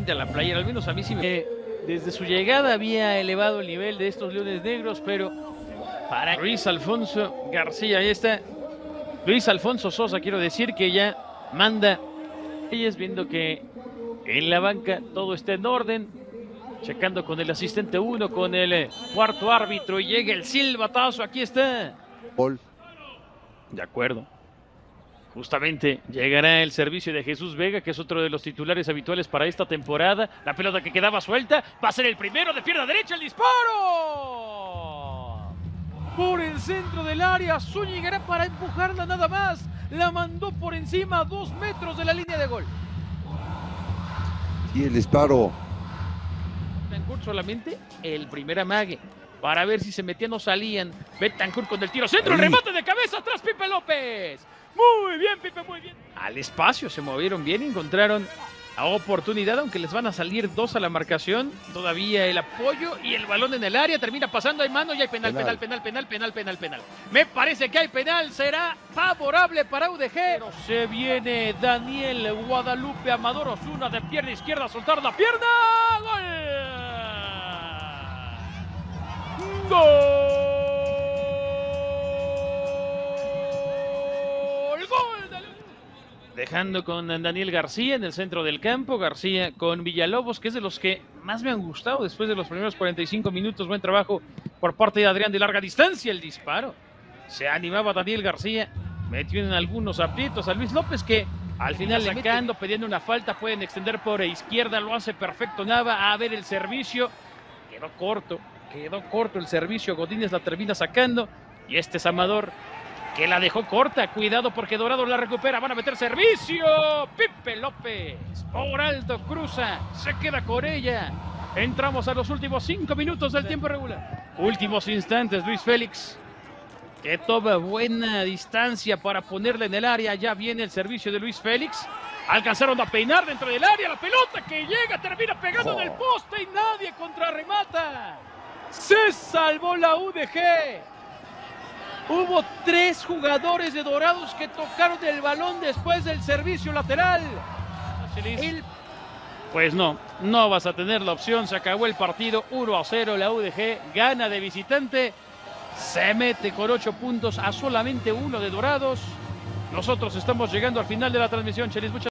diferente a la playera, al menos a mí sí me... Desde su llegada había elevado el nivel de estos Leones Negros, pero para Luis Alfonso García, ahí está Luis Alfonso Sosa, quiero decir que ya manda ellos, viendo que en la banca todo está en orden, checando con el asistente 1, con el cuarto árbitro, y llega el silbatazo, aquí está. Gol. De acuerdo. Justamente llegará el servicio de Jesús Vega, que es otro de los titulares habituales para esta temporada. La pelota que quedaba suelta, va a ser el primero de pierna derecha, el disparo. Por el centro del área, Zúñiga para empujarla nada más. La mandó por encima a 2 metros de la línea de gol. Y el disparo. Betancourt solamente el primer amague, para ver si se metían o salían. Betancourt con el tiro centro, el remate de cabeza atrás, Pipe López. Muy bien, Pipe, muy bien. Al espacio se movieron bien, encontraron la oportunidad, aunque les van a salir 2 a la marcación. Todavía el apoyo y el balón en el área, termina pasando, hay mano y hay penal. Me parece que hay penal, será favorable para UDG. Pero se viene Daniel Guadalupe Amador Osuna de pierna izquierda a soltar la pierna. ¡Gol! ¡Gol! Dejando con Daniel García en el centro del campo. García con Villalobos, que es de los que más me han gustado después de los primeros 45 minutos. Buen trabajo por parte de Adrián de larga distancia. El disparo. Se animaba Daniel García. Metió en algunos aprietos a Luis López, que al final sacando, pidiendo una falta. Pueden extender por izquierda. Lo hace perfecto Nava. A ver el servicio. Quedó corto el servicio. Godínez la termina sacando. Y este es Amador, que la dejó corta. Cuidado porque Dorado la recupera. Van a meter servicio. Pipe López por alto cruza. Se queda con ella. Entramos a los últimos 5 minutos del tiempo regular. Últimos instantes. Luis Félix, que toma buena distancia para ponerla en el área. Ya viene el servicio de Luis Félix. Alcanzaron a peinar dentro del área. La pelota que llega termina pegando en el poste y nadie contrarremata. Se salvó la UDG. Hubo 3 jugadores de Dorados que tocaron el balón después del servicio lateral. Pues no vas a tener la opción. Se acabó el partido 1-0. La UDG gana de visitante. Se mete con 8 puntos a solamente 1 de Dorados. Nosotros estamos llegando al final de la transmisión, Chelis. Muchas